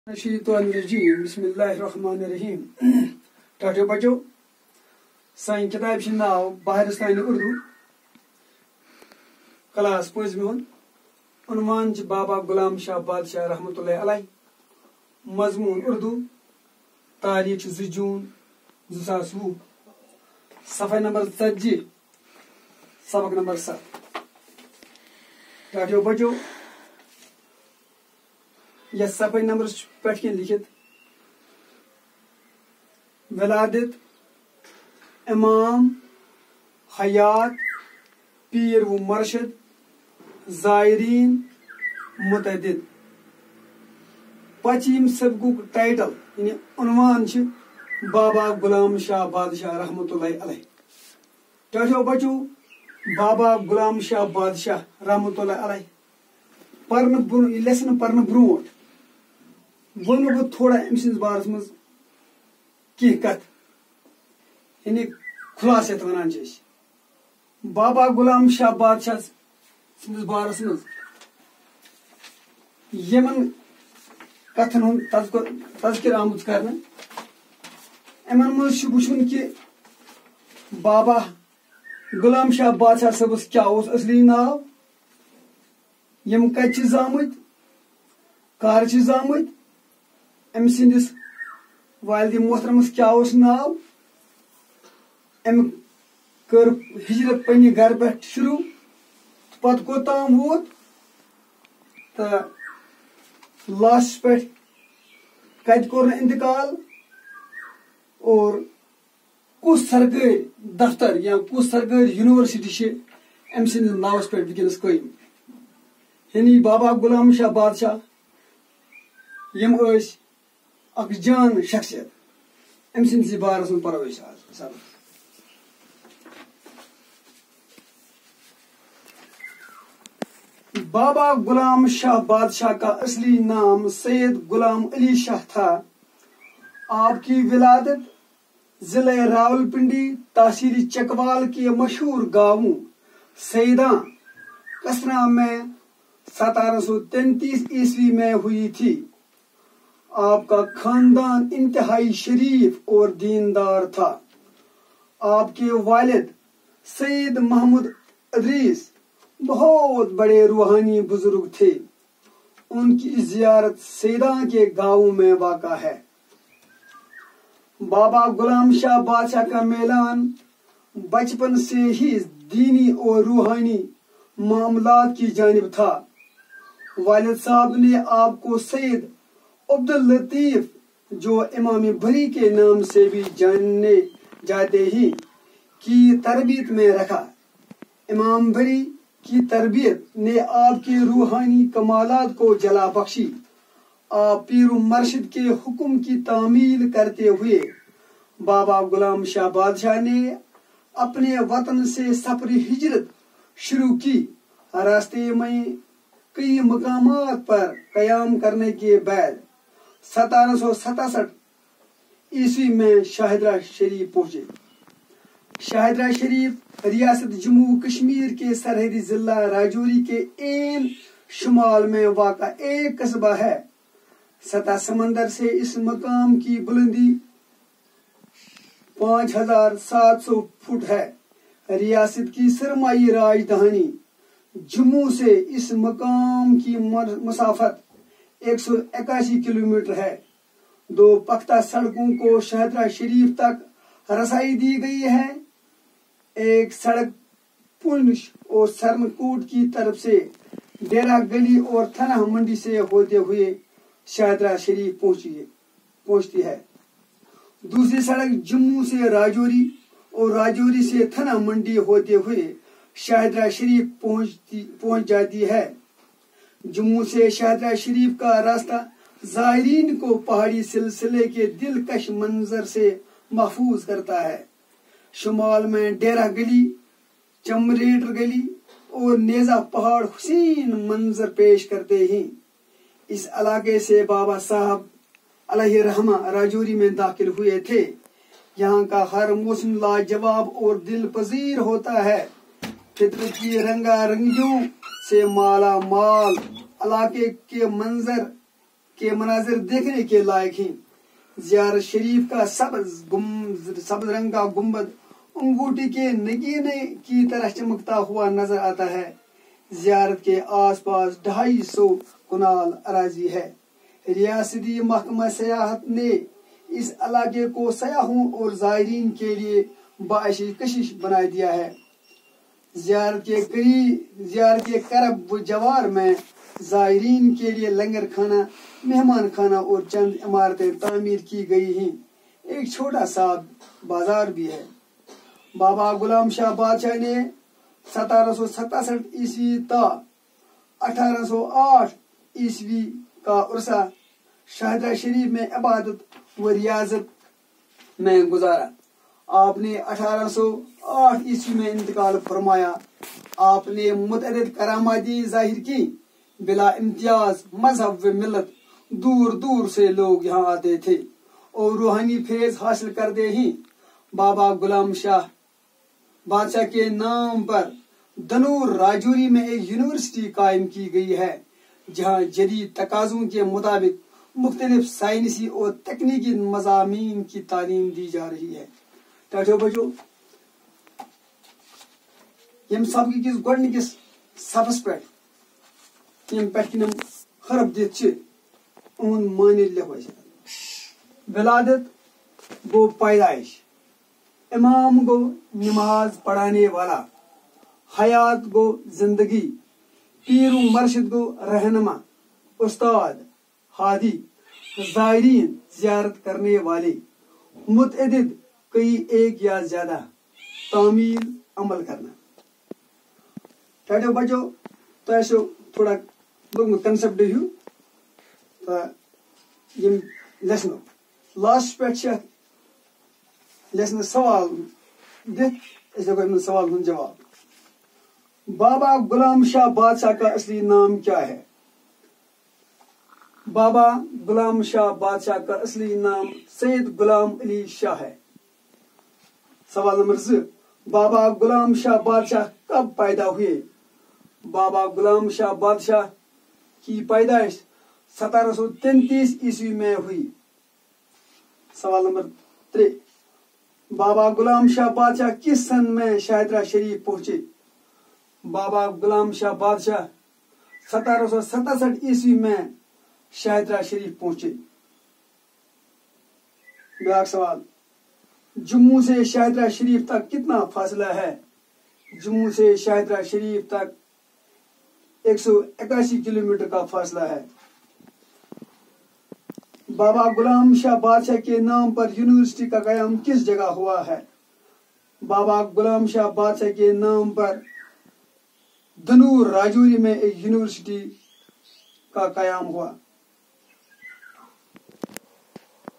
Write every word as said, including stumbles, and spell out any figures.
الشیطان الرجیم بسم اللہ الرحمن الرحیم ٹاٹو بچو سائن کتاب چھ ناو بہارستان اردو کلاس پانچمی ہن عنوان چھ بابا غلام شاہ بادشاہ رحمۃ اللہ علیہ مضمون اردو تاریخ زٕ جون زٕ ساس وُہ صفحہ نمبر ژتجی سبق نمبر ستھ ٹاٹو بچو یہ صفحہ نمبر پہ لکھت ولادت امام حیات پیر و مرشد زائرین متعدد پچیم سبق ٹائٹل یعنی عنوان چھ بابا غلام شاہ بادشاہ رحمۃ اللہ علیہ ٹھہرو بچو بابا غلام شاہ بادشاہ رحمۃ اللہ علیہ پرن برو لیسن پرن برونٹ ون بہ تھوڑا ام سندس بارس مز کی کت یعنی خلاصیت ونان بابا غلام شاہ بادشاہ سندس بارس مز یمن کتن ہند تذکر آمت کرنا امن مز وچن کہ بابا غلام شاہ بادشاہ صبس کیا اصلی ناو یم کت زامت کار زامت ام سندس والد محترمس کیا ناو ام کر ہجرت پنہ گھر پہ شروع پت کوتام ووت تو لاسٹ پہ کت کور انتقال اور کس سرکاری دفتر یا کس سرکاری یونیورسٹی ام سندس ناوس پہ ونکس قائم یعنی بابا غلام شاہ بادشاہ یم اس اک جان شخصیت ام سندس بارس من پرو آج بابا غلام شاہ بادشاہ کا اصلی نام سید غلام علی شاہ تھا آپ کی ولادت ضلع راولپنڈی تحصیل چکوال کے مشہور گاؤں سیداں کسنا میں ستارہ سو تینتیس عیسوی میں ہوئی تھی آپ کا خاندان انتہائی شریف اور دیندار تھا آپ کے والد سید محمد ادریس بہت بڑے روحانی بزرگ تھے ان کی زیارت سیداں کے گاؤں میں واقع ہے بابا غلام شاہ بادشاہ کا میلان بچپن سے ہی دینی اور روحانی معاملات کی جانب تھا والد صاحب نے آپ کو سید عبداللطیف جو امام بری کے نام سے بھی جاننے جاتے ہیں کی تربیت میں رکھا امام بری کی تربیت نے آپ کے روحانی کمالات کو جلا بخشی آپ پیر و مرشد کے حکم کی تعمیل کرتے ہوئے بابا غلام شاہ بادشاہ نے اپنے وطن سے سفر ہجرت شروع کی راستے میں کئی مقامات پر قیام کرنے کے بعد ستارہ سو ستاسٹھ عیسوی میں شاہدرہ شریف پہنچے شاہدرہ شریف ریاست جموں کشمیر کے سرحدی ضلع راجوری کے این شمال میں واقع ایک قصبہ ہے سطح سمندر سے اس مقام کی بلندی پانچ ہزار سات سو فٹ ہے ریاست کی سرمائی راجدھانی جموں سے اس مقام کی مسافت ایک سو اکاسی کلومیٹر ہے دو پختہ سڑکوں کو شاہدرہ شریف تک رسائی دی گئی ہے ایک سڑک پنچ اور سرنکوٹ کی طرف سے ڈیرہ گلی اور تھنہ منڈی سے ہوتے ہوئے شاہدرہ شریف پہنچی پہنچتی ہے دوسری سڑک جموں سے راجوری اور راجوری سے تھنہ منڈی ہوتے ہوئے شاہدرہ شریف پہنچتی پہنچ جاتی ہے جموں سے شاہدرہ شریف کا راستہ زائرین کو پہاڑی سلسلے کے دلکش منظر سے محفوظ کرتا ہے شمال میں ڈیرہ گلی چمریٹر گلی اور نیزہ پہاڑ حسین منظر پیش کرتے ہیں اس علاقے سے بابا صاحب علیہ رحمہ راجوری میں داخل ہوئے تھے یہاں کا ہر موسم لاجواب اور دل پذیر ہوتا ہے فطرت کی رنگا رنگیوں سے مالا مال علاقے کے منظر के मनाजिर देखने के लायक हैं। ज़ियारत शरीफ का सब्ज गुम सब्ज रंग का गुम्बद अंगूठी के नगीने की तरह चमकता हुआ नजर आता है। ज़ियारत के आसपास ढाई सौ कुनाल अराजी है। रियासती महकमा सयाहत ने इस इलाके को सयाहों और ज़ायरीन के लिए बाइशी कशिश बना दिया है। ज़ियारत के करीब ज़ियारत के करब व जवार में ज़ायरीन के लिए लंगर खाना, मेहमान खाना और चंद इमारतें तामीर की गई हैं। एक छोटा सा बाजार भी है। बाबा गुलाम शाह बादशाह ने सतारह सौ सतासठ ईस्वी ता अठारह सौ आठ ईस्वी का उर्सा शाहदरा शरीफ में इबादत व रियाजत में गुजारा। आपने अठारह सौ आठ ईस्वी में इंतकाल फरमाया। आपने मुतअद्दिद करामाती जाहिर की। बिला इम्तियाज मजहब व मिलत दूर दूर से लोग यहाँ आते थे और रूहानी फैज हासिल करते ही। बाबा गुलाम शाह बादशाह के नाम पर दनूर राजौरी में एक यूनिवर्सिटी कायम की गई है, जहाँ जदीद तकाज़ों के मुताबिक मुख्तलिफ साइंसी और तकनीकी मज़ामीन की तालीम दी जा रही है। टाटो बजो यम सबक किस गोडनिकिस सबस पे यम पे किनम खरब दित छ उन माने लिखो। विलादत गो पैदाइश, इमाम गो नमाज पढ़ाने वाला, हयात गो जिंदगी, पीर मर्शिद गो रहनुमा, उस्ताद, हादी, ज़ायरीन ज़ियारत करने वाले, मुतअद्दिद कई एक या ज्यादा, तामील अमल करना। टाटो बचो तो ऐसे थोड़ा लोग कंसेप्ट हूँ तो यम लेसन लास्ट पे लेसन सवाल दिख इसे सवाल हूँ जवाब। बाबा गुलाम शाह बादशाह का असली नाम क्या है? बाबा गुलाम शाह बादशाह का असली नाम सैयद गुलाम अली शाह है। सवाल नंबर दो, बाबा गुलाम शाह बादशाह कब पैदा हुए? बाबा गुलाम शाह बादशाह की पैदाइश सतारह सौ तैंतीस ईस्वी में हुई। सवाल नंबर तीन, बाबा गुलाम शाह बादशाह किस सन में शाहदरा शरीफ पहुंचे? बाबा गुलाम शाह बादशाह सतारह सौ सतासठ ईस्वी में शाहदरा शरीफ पहुंचे। अगला सवाल, जम्मू से शाहदरा शरीफ तक कितना फासला है? जम्मू से शाहदरा शरीफ तक एक सौ इक्यासी किलोमीटर का फासला है। बाबा गुलाम शाह बादशाह के नाम पर यूनिवर्सिटी का कयाम किस जगह हुआ है? बाबा गुलाम शाह बादशाह के नाम पर दनूर राजौरी में एक यूनिवर्सिटी का कयाम हुआ।